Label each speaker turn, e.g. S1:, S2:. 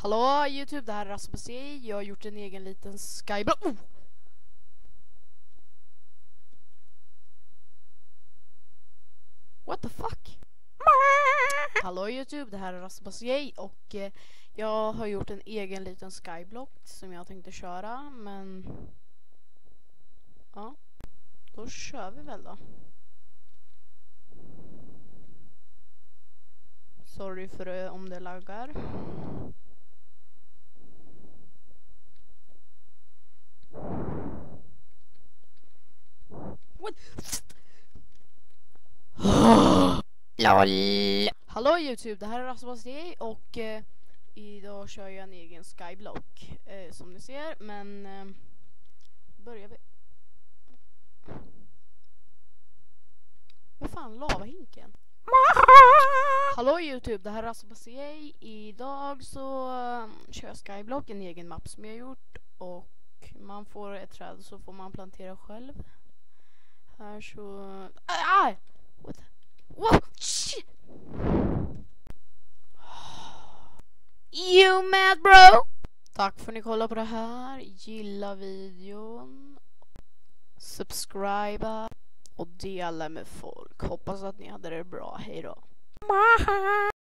S1: Hallå YouTube, det här är Rasmus. Jag har gjort en egen liten skyblock. What the fuck? Hallå YouTube, det här är Rasmus och jag har gjort en egen liten skyblock som jag tänkte köra, men ja, då kör vi väl då. Sorry för om det laggar. What?
S2: LOL.
S1: Hallå YouTube, det här är Rasmus och idag kör jag en egen skyblock som ni ser, men börjar vi. Vad fan, lavahinken? Hallå YouTube, det här är Rasmus. Idag så kör jag skyblock, en egen mapp som jag har gjort, och man får ett träd så får man plantera själv. Här så... What? What? Shit! You mad bro? Tack för att ni kollar på det här. Gilla videon. Subscriba. Och dela med folk. Hoppas att ni hade det bra. Hej då.